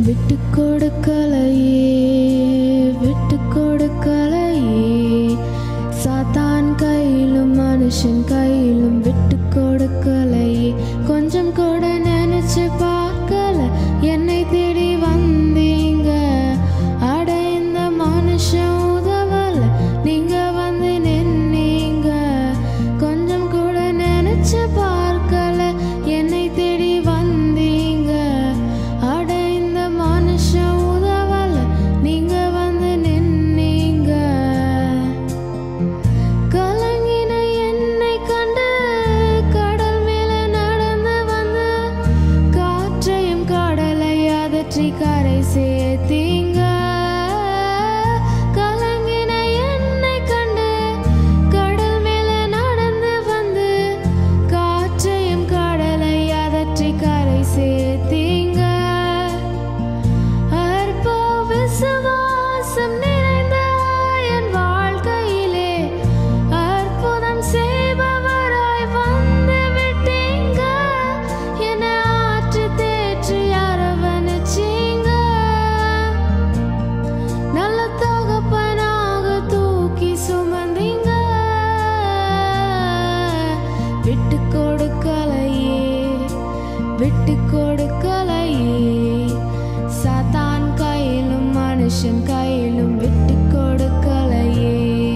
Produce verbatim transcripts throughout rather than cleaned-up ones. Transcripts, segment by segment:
விட்டுக்கொடுக்கலையே விட்டுக்கொடுக்கலையே சாத்தான் கையிலும் மனுஷன் கையிலும் விட்டுக்கொடுக்கலையே கொஞ்சம் கூட நினைச்சு பார்க்கல என்னை தேடி வந்தீங்க அட இந்த மனுஷன் உதவல நீங்க வந்து நின்னீங்க கொஞ்சம் கூட நினைச்சு பார்க்கல என்னை தேடி வந்தீங்க அட இந்த மனுஷன் உதவல நீங்க வந்து நின்னீங்க கலங்கின என்னை கண்டு கடல் மேல நடந்து வந்து காற்றையும் கடலை அதற்றி கரை சேர்த்தீங்க கலங்கின என்னை கண்டு கடல் மேல நடந்து வந்து காற்றையும் கடலை அதற்றி கரை சேர்த்தீங்க அற்ப விசுவாசம் நிறைந்த என் வாழ்க்கையிலே அற்புதம் செய்பவராய் வந்து விட்டீங்க என்னை ஆற்றி தேற்றி அரவணைச்சீங்க நல்ல தகப்பனாக தூக்கி சுமந்தீங்க விட்டு கொடுக்கலையே விட்டு கொடுக்கலையே சாத்தான் கையிலும் மனுஷன் கையிலும் விட்டு கொடுக்கலையே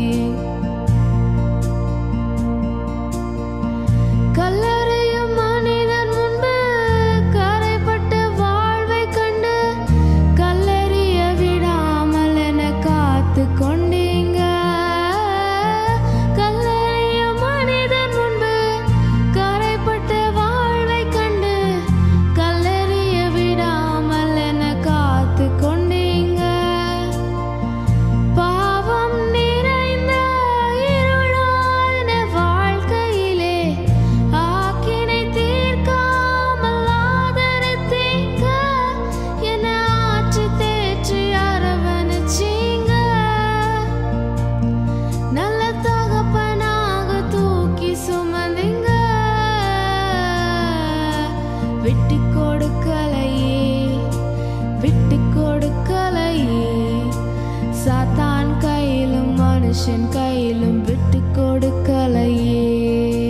கல்லறையும் மனிதன் முன்பு கரைப்பட்ட வாழ்வை கண்டு கல்லறிய விடாமல் என காத்து கொண்டீங்க கல்லறையும் மனிதன் முன்பு கரைப்பட்ட வாழ்வை கண்டு கல்லறிய விடாமல் என காத்து கொண்டீங்க பாவம் நிறைந்த இருளான வாழ்க்கையிலே ஆக்கினை தீர்க்காமல் ஆதரித்தீங்க என்னை ஆற்றி தேற்றி அரவணைச்சீங்க நல்ல தகப்பனாக தூக்கி சுமந்தீங்க விட்டு கொடுக்கலையே விட்டு கொடுக்கலையே சாத்தான் கையிலும் மனுஷன் கையிலும் விட்டு கொடுக்கலையே